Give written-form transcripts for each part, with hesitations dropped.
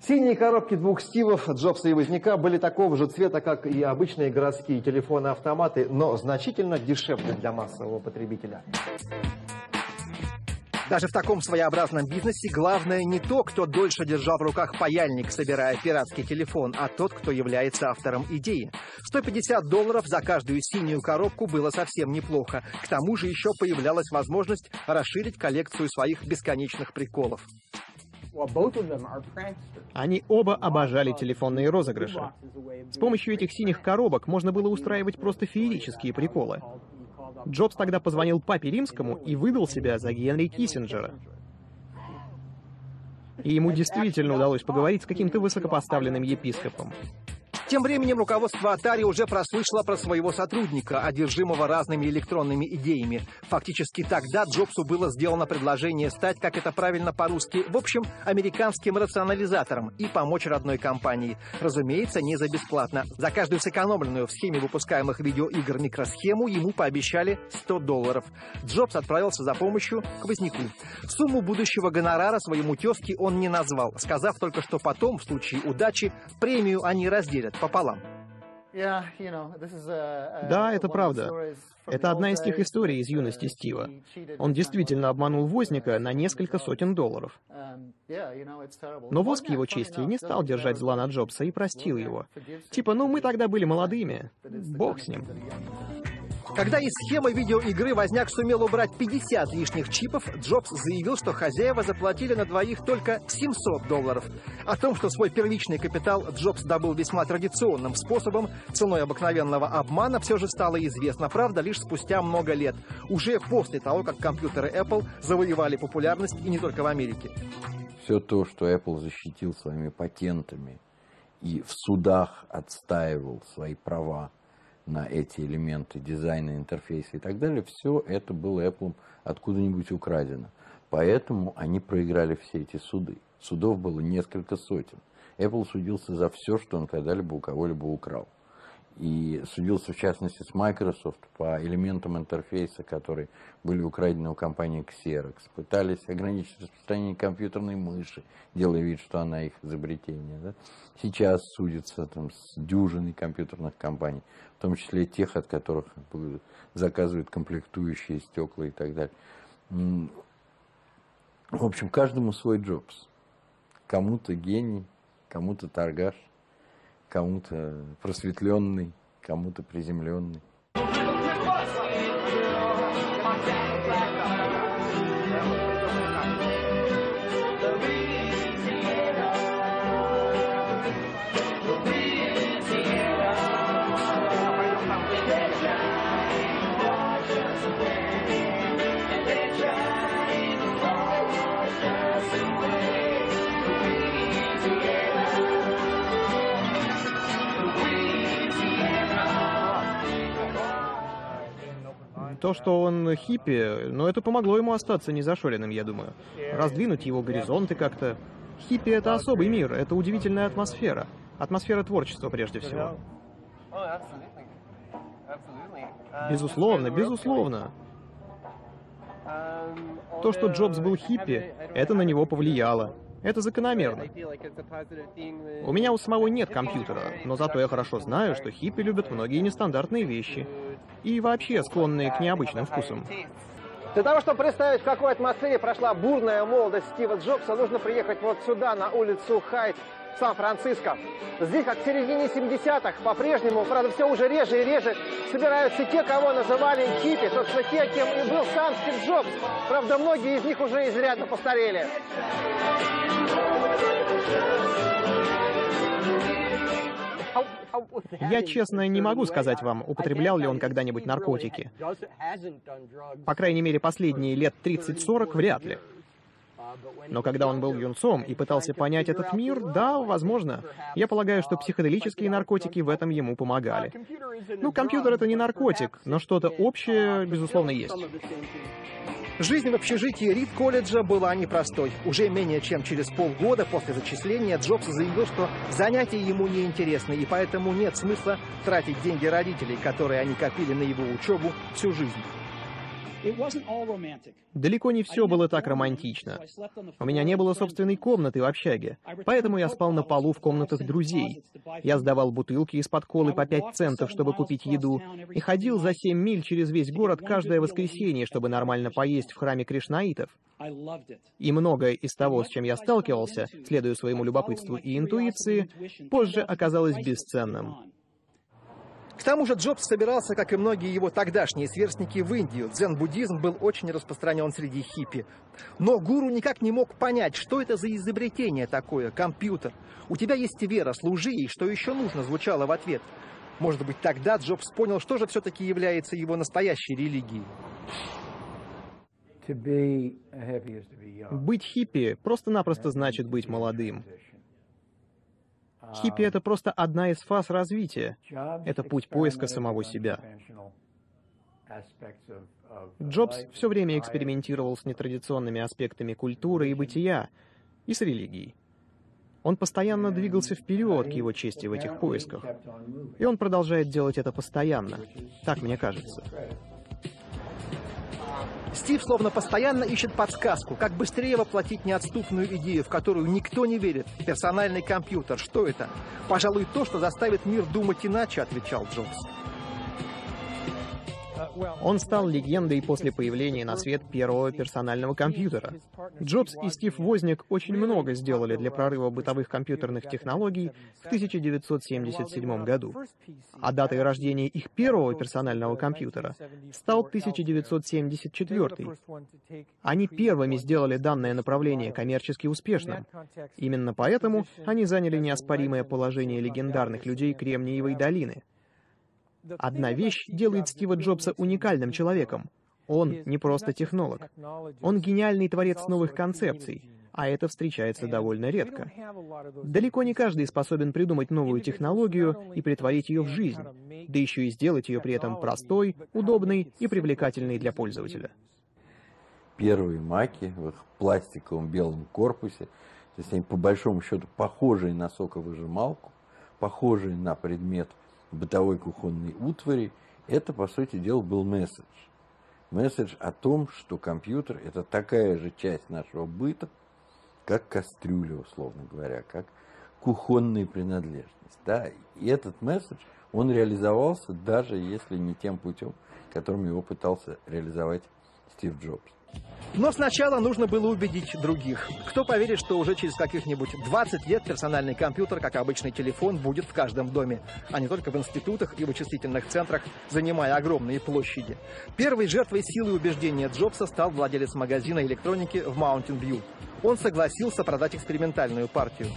Синие коробки двух Стивов, Джобса и Возняка, были такого же цвета, как и обычные городские телефоны-автоматы, но значительно дешевле для массового потребителя. Даже в таком своеобразном бизнесе главное не то, кто дольше держал в руках паяльник, собирая пиратский телефон, а тот, кто является автором идеи. $150 за каждую синюю коробку было совсем неплохо. К тому же еще появлялась возможность расширить коллекцию своих бесконечных приколов. Они оба обожали телефонные розыгрыши. С помощью этих синих коробок можно было устраивать просто феерические приколы. Джобс тогда позвонил папе Римскому и выдал себя за Генри Киссинджера. И ему действительно удалось поговорить с каким-то высокопоставленным епископом. Тем временем руководство Atari уже прослышало про своего сотрудника, одержимого разными электронными идеями. Фактически тогда Джобсу было сделано предложение стать, как это правильно по-русски, в общем, американским рационализатором и помочь родной компании. Разумеется, не за бесплатно. За каждую сэкономленную в схеме выпускаемых видеоигр микросхему ему пообещали $100. Джобс отправился за помощью к Возняку. Сумму будущего гонорара своему тезке он не назвал, сказав только, что потом, в случае удачи, премию они разделят пополам. Да, это правда. Это одна из тех историй из юности Стива. Он действительно обманул Возника на несколько сотен $. Но Воз, к его чести, не стал держать зла на Джобса и простил его. Типа, ну мы тогда были молодыми, бог с ним. Когда из схемы видеоигры Возняк сумел убрать 50 лишних чипов, Джобс заявил, что хозяева заплатили на двоих только $700. О том, что свой первичный капитал Джобс добыл весьма традиционным способом, ценой обыкновенного обмана, все же стало известно, правда, лишь спустя много лет, уже после того, как компьютеры Apple завоевали популярность и не только в Америке. Все то, что Apple защитил своими патентами и в судах отстаивал свои права на эти элементы дизайна, интерфейса и так далее, все это было Apple откуда-нибудь украдено. Поэтому они проиграли все эти суды. Судов было несколько сотен. Apple судился за все, что он когда-либо у кого-либо украл. И судился, в частности, с Microsoft по элементам интерфейса, которые были украдены у компании Xerox. Пытались ограничить распространение компьютерной мыши, делая вид, что она их изобретение. Да? Сейчас судится там, с дюжиной компьютерных компаний, в том числе тех, от которых заказывают комплектующие, стекла и так далее. В общем, каждому свой Джобс. Кому-то гений, кому-то торгаш, кому-то просветленный, кому-то приземленный. То, что он хиппи, но это помогло ему остаться незашоренным, я думаю. Раздвинуть его горизонты как-то. Хиппи — это особый мир, это удивительная атмосфера. Атмосфера творчества, прежде всего. Безусловно, безусловно. То, что Джобс был хиппи, это на него повлияло. Это закономерно. У меня у самого нет компьютера, но зато я хорошо знаю, что хиппи любят многие нестандартные вещи. И вообще склонные к необычным вкусам. Для того, чтобы представить, в какой атмосфере прошла бурная молодость Стива Джобса, нужно приехать вот сюда, на улицу Хайт, в Сан-Франциско. Здесь, как в середине 70-х, по-прежнему, правда, все уже реже и реже, собираются те, кого называли хиппи, собственно, те, кем и был сам Стив Джобс. Правда, многие из них уже изрядно постарели. Я, честно, не могу сказать вам, употреблял ли он когда-нибудь наркотики. По крайней мере, последние лет 30-40 вряд ли. Но когда он был юнцом и пытался понять этот мир, да, возможно. Я полагаю, что психоделические наркотики в этом ему помогали. Ну, компьютер — это не наркотик, но что-то общее, безусловно, есть. Жизнь в общежитии Рид-колледжа была непростой. Уже менее чем через полгода после зачисления Джобс заявил, что занятия ему не интересны, и поэтому нет смысла тратить деньги родителей, которые они копили на его учебу всю жизнь. Далеко не все было так романтично. У меня не было собственной комнаты в общаге, поэтому я спал на полу в комнатах друзей. Я сдавал бутылки из-под колы по 5 центов, чтобы купить еду, и ходил за 7 миль через весь город каждое воскресенье, чтобы нормально поесть в храме кришнаитов. И многое из того, с чем я сталкивался, следуя своему любопытству и интуиции, позже оказалось бесценным. К тому же Джобс собирался, как и многие его тогдашние сверстники, в Индию. Дзен-буддизм был очень распространен среди хиппи. Но гуру никак не мог понять, что это за изобретение такое, компьютер. «У тебя есть вера, служи ей, что еще нужно», звучало в ответ. Может быть, тогда Джобс понял, что же все-таки является его настоящей религией. Быть хиппи просто-напросто значит быть молодым. Хиппи — это просто одна из фаз развития. Это путь поиска самого себя. Джобс все время экспериментировал с нетрадиционными аспектами культуры и бытия, и с религией. Он постоянно двигался вперед к его чести в этих поисках. И он продолжает делать это постоянно. Так мне кажется. Стив словно постоянно ищет подсказку, как быстрее воплотить неотступную идею, в которую никто не верит. Персональный компьютер. Что это? Пожалуй, то, что заставит мир думать иначе, отвечал Джобс. Он стал легендой после появления на свет первого персонального компьютера. Джобс и Стив Возняк очень много сделали для прорыва бытовых компьютерных технологий в 1977 году. А датой рождения их первого персонального компьютера стал 1974. Они первыми сделали данное направление коммерчески успешным. Именно поэтому они заняли неоспоримое положение легендарных людей Кремниевой долины. Одна вещь делает Стива Джобса уникальным человеком. Он не просто технолог. Он гениальный творец новых концепций, а это встречается довольно редко. Далеко не каждый способен придумать новую технологию и претворить ее в жизнь, да еще и сделать ее при этом простой, удобной и привлекательной для пользователя. Первые маки в их пластиковом белом корпусе, то есть они по большому счету похожие на соковыжималку, похожие на предмет бытовой кухонной утвари, это, по сути дела, был месседж. Месседж о том, что компьютер — это такая же часть нашего быта, как кастрюля, условно говоря, как кухонная принадлежность. Да? И этот месседж, он реализовался, даже если не тем путем, которым его пытался реализовать Стив Джобс. Но сначала нужно было убедить других. Кто поверит, что уже через каких-нибудь 20 лет персональный компьютер, как обычный телефон, будет в каждом доме, а не только в институтах и вычислительных центрах, занимая огромные площади. Первой жертвой силы убеждения Джобса стал владелец магазина электроники в Маунтин-Вью. Он согласился продать экспериментальную партию.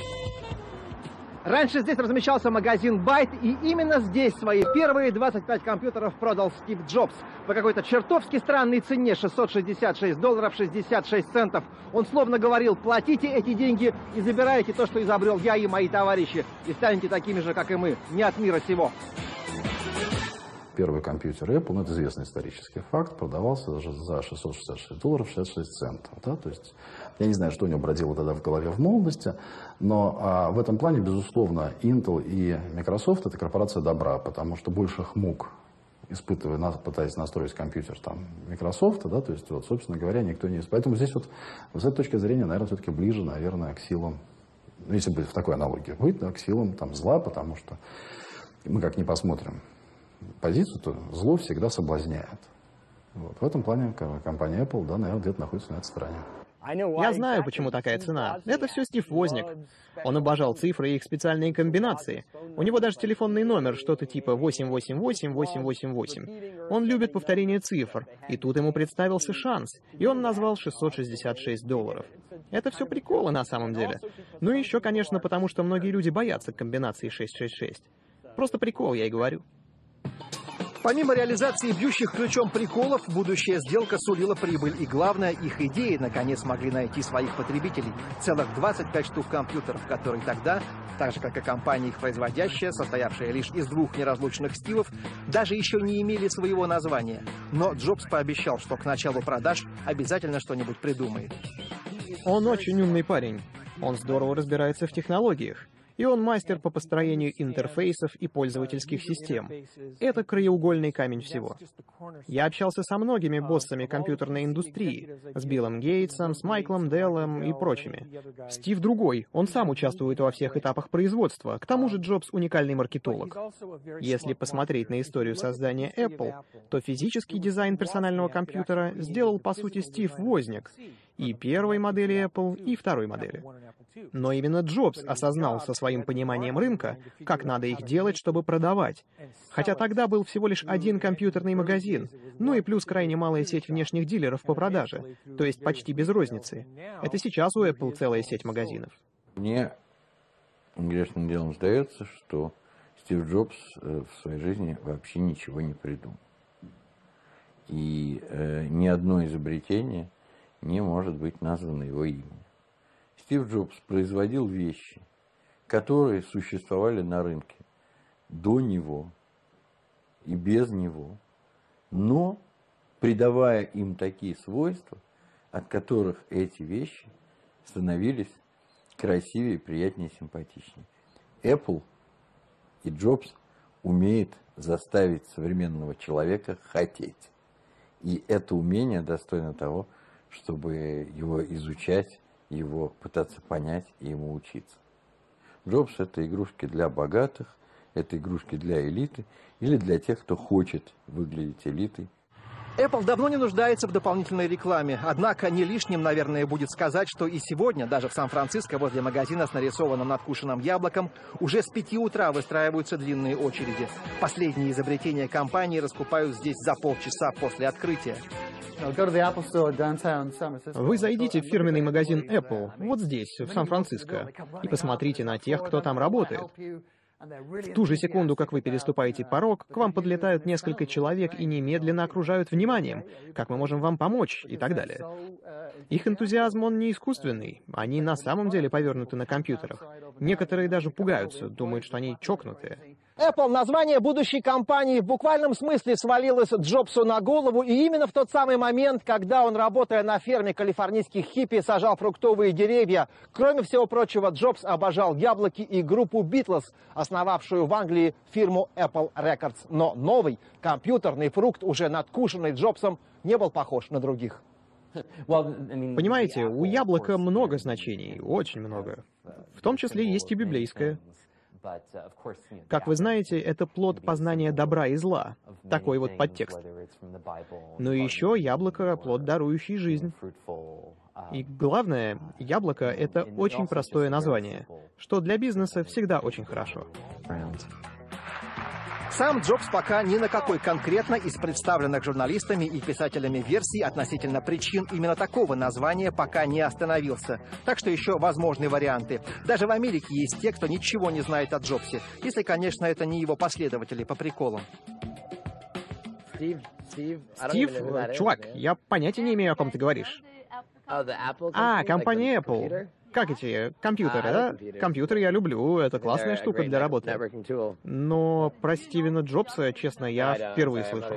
Раньше здесь размещался магазин Byte, и именно здесь свои первые 25 компьютеров продал Стив Джобс. По какой-то чертовски странной цене $666 66 центов. Он словно говорил: платите эти деньги и забирайте то, что изобрел я и мои товарищи, и станете такими же, как и мы, не от мира сего. Первый компьютер Apple, ну, это известный исторический факт, продавался даже за $666 66 центов. Да? То есть, я не знаю, что у него бродило тогда в голове в молодости, но в этом плане, безусловно, Intel и Microsoft — это корпорация добра, потому что больших мук, испытывая, пытаясь настроить компьютер там Microsoft, да, то есть, вот, собственно говоря, никто не испытывает. Поэтому здесь вот, с этой точки зрения, наверное, все-таки ближе, наверное, к силам, ну, если быть в такой аналогии быть, да, к силам там зла, потому что мы как ни посмотрим позицию, то зло всегда соблазняет. Вот. В этом плане компания Apple, да, наверное, где-то находится на этой стороне. Я знаю, почему такая цена. Это все Стив Возняк. Он обожал цифры и их специальные комбинации. У него даже телефонный номер, что-то типа 888-888. Он любит повторение цифр. И тут ему представился шанс. И он назвал $666. Это все приколы на самом деле. Ну и еще, конечно, потому что многие люди боятся комбинации 666. Просто прикол, я и говорю. Помимо реализации бьющих ключом приколов, будущая сделка сулила прибыль. И главное, их идеи наконец могли найти своих потребителей. Целых 25 штук компьютеров, которые тогда, так же как и компания их производящая, состоявшая лишь из двух неразлучных Стивов, даже еще не имели своего названия. Но Джобс пообещал, что к началу продаж обязательно что-нибудь придумает. Он очень умный парень. Он здорово разбирается в технологиях. и он мастер по построению интерфейсов и пользовательских систем. Это краеугольный камень всего. Я общался со многими боссами компьютерной индустрии, с Биллом Гейтсом, с Майклом Деллом и прочими. Стив другой, он сам участвует во всех этапах производства, к тому же Джобс уникальный маркетолог. Если посмотреть на историю создания Apple, то физический дизайн персонального компьютера сделал, по сути, Стив Возняк, и первой модели Apple, и второй модели. Но именно Джобс осознал со своим пониманием рынка, как надо их делать, чтобы продавать. Хотя тогда был всего лишь один компьютерный магазин, ну и плюс крайне малая сеть внешних дилеров по продаже, то есть почти без розницы. Это сейчас у Apple целая сеть магазинов. Мне грешным делом сдается, что Стив Джобс в своей жизни вообще ничего не придумал. И ни одно изобретение не может быть названо его именем. Стив Джобс производил вещи, которые существовали на рынке до него и без него, но придавая им такие свойства, от которых эти вещи становились красивее, приятнее, симпатичнее. Apple и Джобс умеют заставить современного человека хотеть. И это умение достойно того, чтобы его изучать, его пытаться понять и ему учиться. Джобс — это игрушки для богатых, это игрушки для элиты или для тех, кто хочет выглядеть элитой. Apple давно не нуждается в дополнительной рекламе. Однако не лишним, наверное, будет сказать, что и сегодня, даже в Сан-Франциско, возле магазина с нарисованным надкушенным яблоком, уже с 5 утра выстраиваются длинные очереди. Последние изобретения компании раскупают здесь за полчаса после открытия. Вы зайдите в фирменный магазин Apple, вот здесь, в Сан-Франциско, и посмотрите на тех, кто там работает. В ту же секунду, как вы переступаете порог, к вам подлетают несколько человек и немедленно окружают вниманием, как мы можем вам помочь и так далее. Их энтузиазм, он не искусственный, они на самом деле повернуты на компьютерах. Некоторые даже пугаются, думают, что они чокнутые. Apple, название будущей компании, в буквальном смысле свалилось Джобсу на голову, и именно в тот самый момент, когда он, работая на ферме калифорнийских хиппи, сажал фруктовые деревья. Кроме всего прочего, Джобс обожал яблоки и группу Beatles, основавшую в Англии фирму Apple Records. Но новый компьютерный фрукт, уже надкушенный Джобсом, не был похож на других. Понимаете, у яблока много значений, очень много. В том числе есть и библейское. Как вы знаете, это плод познания добра и зла. Такой вот подтекст. Но еще яблоко — плод, дарующий жизнь. И главное, яблоко — это очень простое название, что для бизнеса всегда очень хорошо. Сам Джобс пока ни на какой конкретно из представленных журналистами и писателями версий относительно причин именно такого названия пока не остановился. Так что еще возможны варианты. Даже в Америке есть те, кто ничего не знает о Джобсе, если, конечно, это не его последователи по приколам. Стив, чувак, я понятия не имею, о ком ты говоришь. Компания Apple. Как эти компьютеры, да? Компьютеры я люблю, это классная штука для работы. Но про Стивена Джобса, честно, я впервые слышу.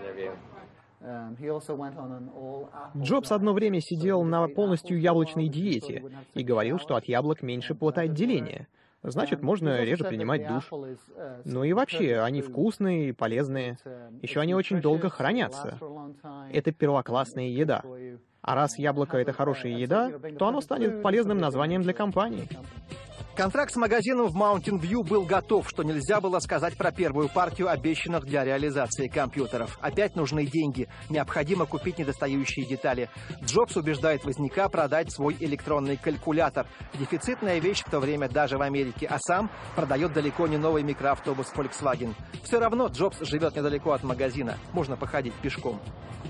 Джобс одно время сидел на полностью яблочной диете и говорил, что от яблок меньше потоотделения. Значит, можно реже принимать душ. Ну и вообще, они вкусные и полезные. Еще они очень долго хранятся. Это первоклассная еда. А раз яблоко — это хорошая еда, то оно станет полезным названием для компании. Контракт с магазином в Mountain View был готов, что нельзя было сказать про первую партию обещанных для реализации компьютеров. Опять нужны деньги, необходимо купить недостающие детали. Джобс убеждает Возняка продать свой электронный калькулятор. Дефицитная вещь в то время даже в Америке, а сам продает далеко не новый микроавтобус Volkswagen. Все равно Джобс живет недалеко от магазина, можно походить пешком.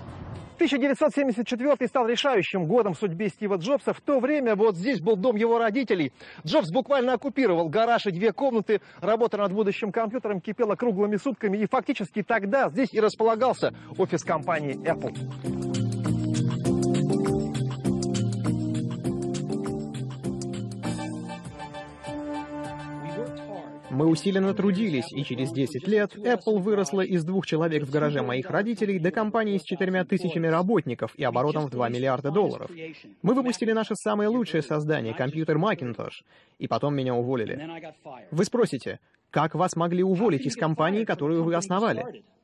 1974 стал решающим годом в судьбе Стива Джобса. В то время вот здесь был дом его родителей. Джобс буквально оккупировал гараж и 2 комнаты. Работа над будущим компьютером кипела круглыми сутками. И фактически тогда здесь и располагался офис компании Apple. Мы усиленно трудились, и через 10 лет Apple выросла из 2 человек в гараже моих родителей до компании с 4000 работников и оборотом в $2 миллиарда. Мы выпустили наше самое лучшее создание, компьютер Macintosh, и потом меня уволили. Вы спросите, как вас могли уволить из компании, которую вы основали?